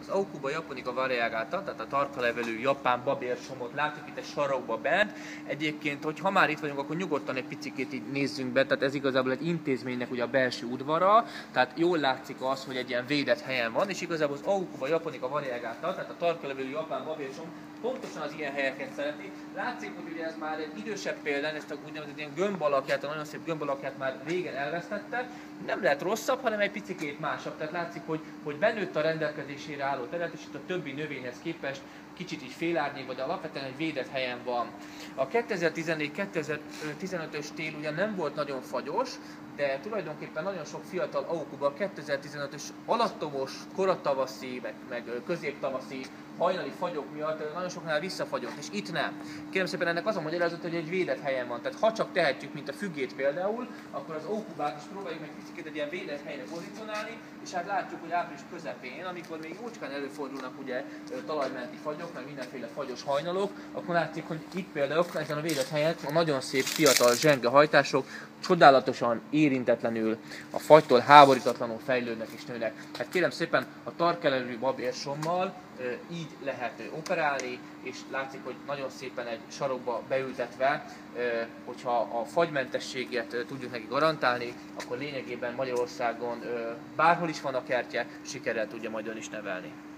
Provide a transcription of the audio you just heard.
az Aucuba japonica variegata, tehát a tarkalevelű japán babérsomot látjuk itt egy sarokba bent. Egyébként, hogy ha már itt vagyunk, akkor nyugodtan egy picikét így nézzünk be, tehát ez igazából egy intézménynek ugye a belső udvara, tehát jól látszik az, hogy egy ilyen védett helyen van, és igazából az Aucuba japonica variegata, tehát a tarkalevelű japán babérsom pontosan az ilyen helyeket szereti. Látszik, hogy ugye ez már egy idősebb példány, ezt a úgynevezett ilyen gömb alakját, a nagyon szép gömb alakját már régen elvesztette. Nem lehet rosszabb, hanem egy picikét másabb. Tehát látszik, hogy benőtt a rendelkezésére álló terület, és itt a többi növényhez képest kicsit így félárnyékba, de alapvetően egy védett helyen van. A 2014-2015-ös tél ugye nem volt nagyon fagyos, de tulajdonképpen nagyon sok fiatal Aucuba 2015-ös alattomos, koratavaszi, meg középtavaszi hajnali fagyok miatt nagyon soknál visszafagyott, és itt nem. Kérem szépen, ennek az a magyarázat, hogy egy védett helyen van. Tehát ha csak tehetjük, mint a fügét például, akkor az Aucubát is próbáljuk meg picit egy ilyen védett helyre pozícionálni, és hát látjuk, hogy április közepén, amikor még jócskán előfordulnak ugye talajmenti fagyok, meg mindenféle fagyos hajnalok, akkor látszik, hogy itt például ezen a védett helyen a nagyon szép fiatal zsenge hajtások csodálatosan érintetlenül, a fagytól háborítatlanul fejlődnek és nőnek. Hát kérem szépen, a tarkalevelű babérsommal így lehet operálni, és látszik, hogy nagyon szépen egy sarokba beültetve, hogyha a fagymentességet tudjuk neki garantálni, akkor lényegében Magyarországon bárhol is van a kertje, sikerrel tudja majd ön is nevelni.